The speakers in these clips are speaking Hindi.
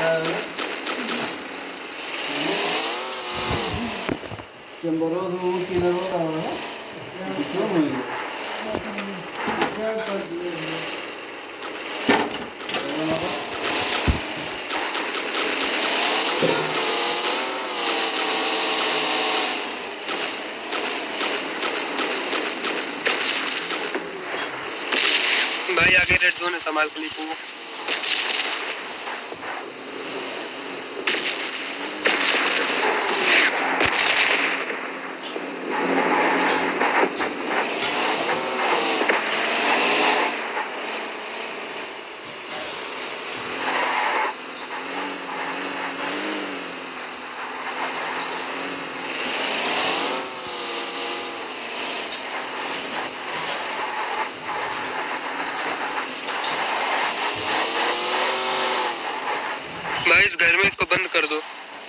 चंबरो रूम किलर हो रहा है क्यों नहीं भाई आगे रेड जोन है, संभाल पुलिस को। भाई इस घर में इसको बंद कर दो।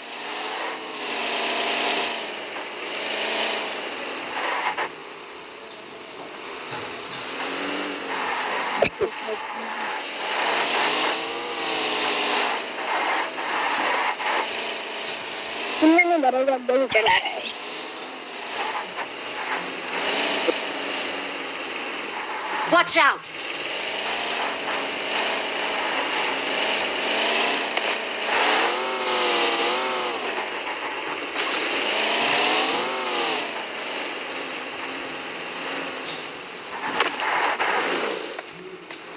तुमने बराबर बंद चला रहा है। Watch out!